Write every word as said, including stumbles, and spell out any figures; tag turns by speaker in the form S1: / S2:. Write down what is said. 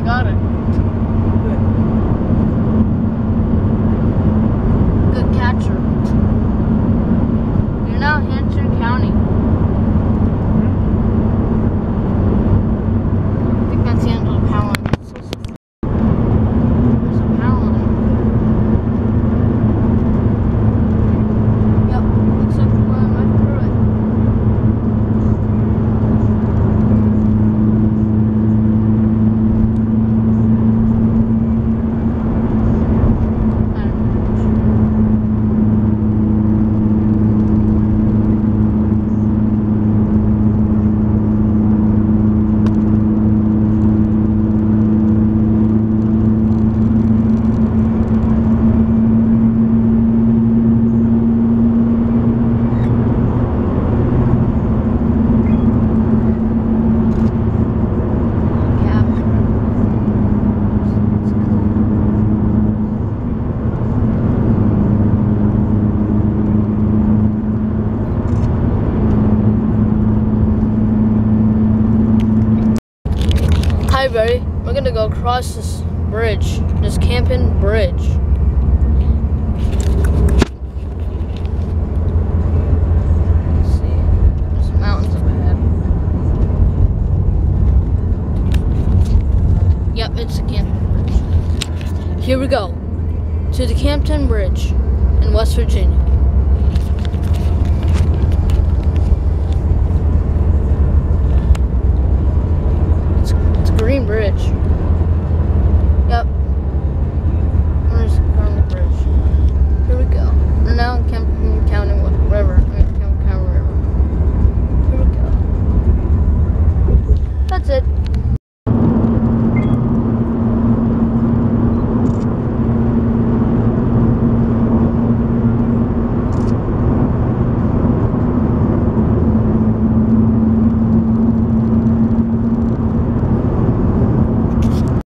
S1: got it. Good. Good catcher. You're now in Hampton County. I think that's the end of the power line. There's a power line. Yep, looks like we're going right through it. Hi, buddy. We're gonna go across this bridge, this Camping Bridge. Let's see. There's some mountains up ahead. Yep, it's the Camping Bridge. Here we go to the Campton Bridge in West Virginia. Green Bridge.